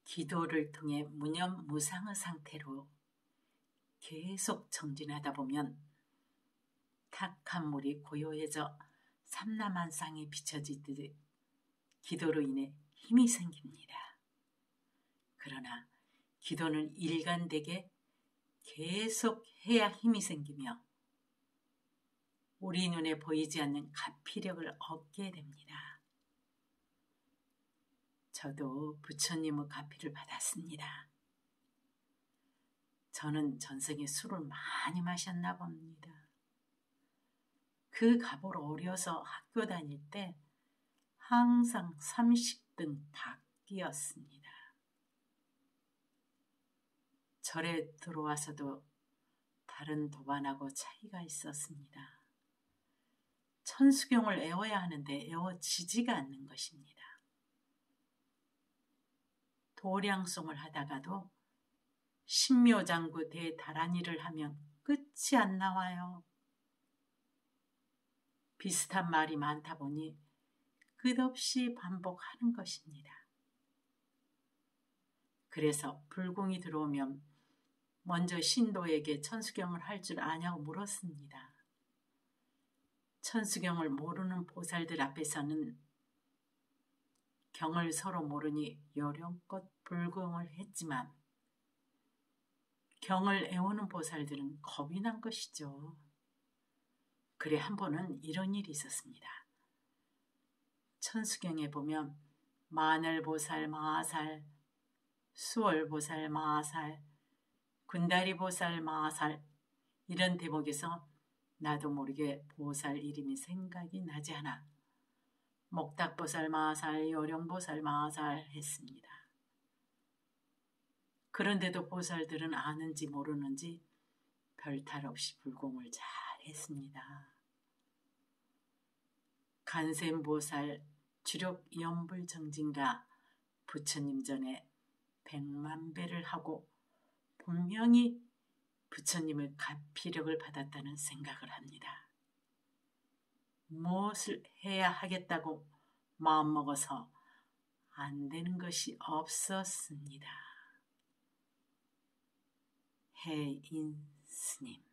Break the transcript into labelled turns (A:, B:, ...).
A: 기도를 통해 무념무상의 상태로 계속 정진하다 보면 탁한 물이 고요해져 삼라만상에 비춰지듯 기도로 인해 힘이 생깁니다. 그러나 기도는 일관되게 계속 해야 힘이 생기며 우리 눈에 보이지 않는 가피력을 얻게 됩니다. 저도 부처님의 가피를 받았습니다. 저는 전생에 술을 많이 마셨나 봅니다. 그 갑으로 어려서 학교 다닐 때 항상 30등 밖이었습니다. 절에 들어와서도 다른 도반하고 차이가 있었습니다. 천수경을 애워야 하는데 애워지지가 않는 것입니다. 도량송을 하다가도 신묘장구 대다란이를 하면 끝이 안 나와요. 비슷한 말이 많다 보니 끝없이 반복하는 것입니다. 그래서 불공이 들어오면 먼저 신도에게 천수경을 할 줄 아냐고 물었습니다. 천수경을 모르는 보살들 앞에서는 경을 서로 모르니 요령껏 불공을 했지만 경을 애우는 보살들은 겁이 난 것이죠. 그래 한 번은 이런 일이 있었습니다. 천수경에 보면 마늘보살 마살, 수월보살 마살, 군다리보살 마살 이런 대목에서 나도 모르게 보살 이름이 생각이 나지 않아 목닥보살 마살, 요령보살 마살 했습니다. 그런데도 보살들은 아는지 모르는지 별탈 없이 불공을 잘 했습니다. 간센보살 주력연불정진가 부처님 전에 100만 배를 하고 분명히 부처님의 가피력을 받았다는 생각을 합니다. 무엇을 해야 하겠다고 마음먹어서 안 되는 것이 없었습니다. 해인 스님.